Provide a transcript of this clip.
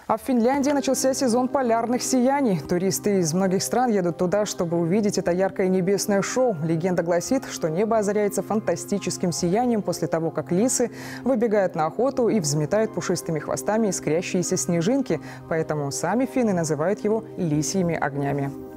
А в Финляндии начался сезон полярных сияний. Туристы из многих стран едут туда, чтобы увидеть это яркое небесное шоу. Легенда гласит, что небо озаряется фантастическим сиянием после того, как лисы выбегают на охоту и взметают пушистыми хвостами искрящиеся снежинки. Поэтому сами финны называют его лисьими огнями.